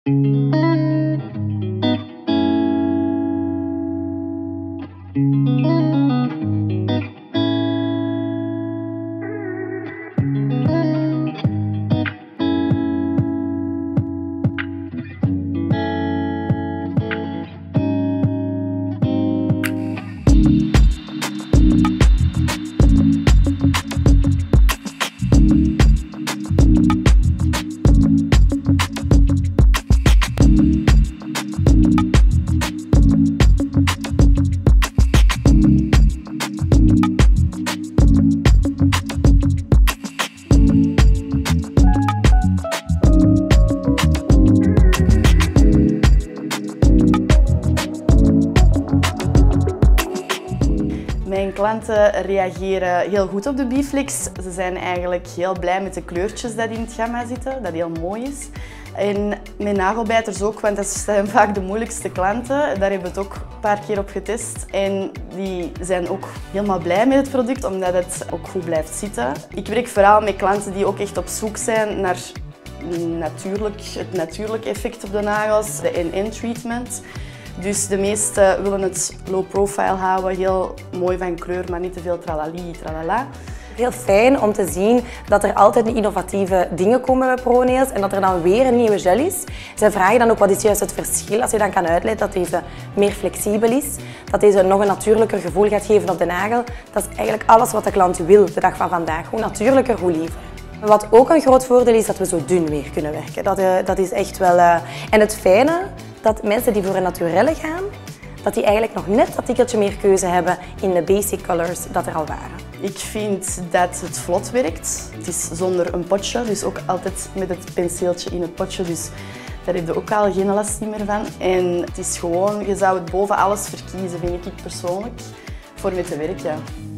Mijn klanten reageren heel goed op de Biflex. Ze zijn eigenlijk heel blij met de kleurtjes die in het gamma zitten, dat heel mooi is. En met nagelbijters ook, want dat zijn vaak de moeilijkste klanten. Daar hebben we het ook een paar keer op getest. En die zijn ook helemaal blij met het product, omdat het ook goed blijft zitten. Ik werk vooral met klanten die ook echt op zoek zijn naar het natuurlijke effect op de nagels, de NN-treatment. Dus de meesten willen het low profile houden, heel mooi van kleur, maar niet te veel tralali, tralala. Heel fijn om te zien dat er altijd innovatieve dingen komen bij ProNails en dat er dan weer een nieuwe gel is. Zij vragen dan ook wat is juist het verschil, als je dan kan uitleggen dat deze meer flexibel is, dat deze nog een natuurlijker gevoel gaat geven op de nagel. Dat is eigenlijk alles wat de klant wil de dag van vandaag, hoe natuurlijker, hoe liever. Wat ook een groot voordeel is, dat we zo dun weer kunnen werken. Dat is echt wel... En het fijne, dat mensen die voor een naturelle gaan, dat die eigenlijk nog net dat tikkeltje meer keuze hebben in de basic colors dat er al waren. Ik vind dat het vlot werkt. Het is zonder een potje, dus ook altijd met het penseeltje in het potje. Dus daar heb je ook al geen last meer van. En het is gewoon, je zou het boven alles verkiezen, vind ik persoonlijk, voor mee te werken.